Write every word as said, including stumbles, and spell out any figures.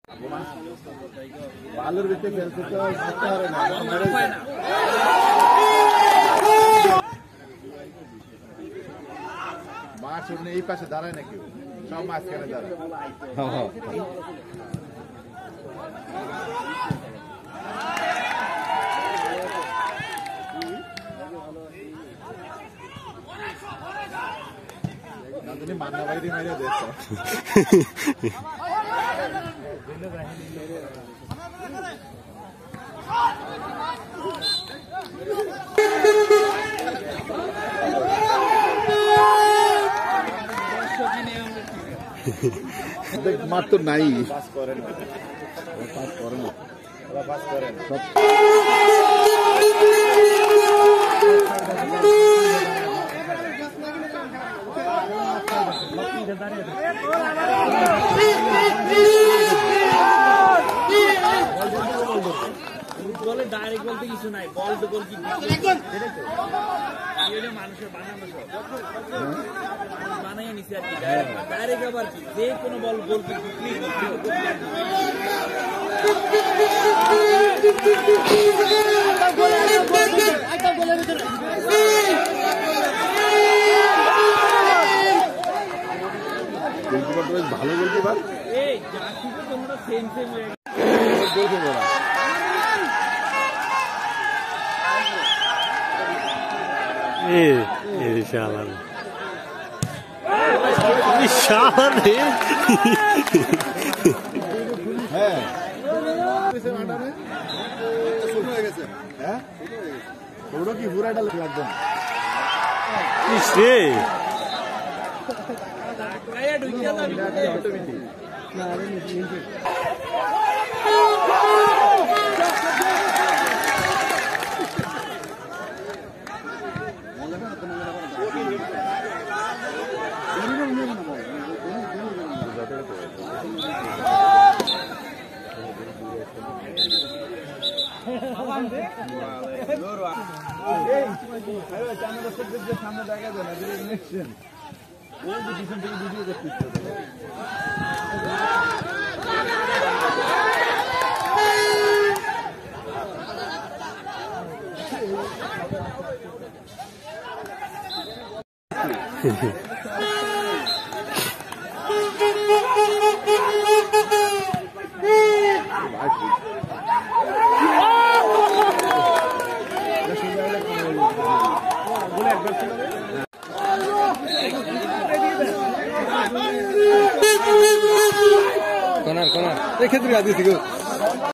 বালুর ভিতরে খেলতে তো থাকতে পারে না, মাছ এমনি এই পাশে দাঁড়ায় না কেউ, সব মাঝখানে দাঁড়ায়। মান্না বাইরে মেরে দেখো মার তো নাই, পাস করে না, পাস করে না, পাস করে না। বলে ডাইরেক্ট বলতে কিছু নাই, বল তো গোল কি মানুষের বানানো বানাই নিছে আর কি, ডাইরেক্ট আবার কি যে কোনো বল গোল কি ভালো বলতে পার এই জার্সি তো তোমরা সেম সেম হয়ে এ এ শালার এই শালার রে হ্যাঁ ছোট হয়ে গেছে, হ্যাঁ ছোট কি পুরাটা লাগবে না রে সামনে দেখা যায় না, পিছন থেকে ভিডিও করতে কোনার কোনার এক্ষেত্রে আদি থেকে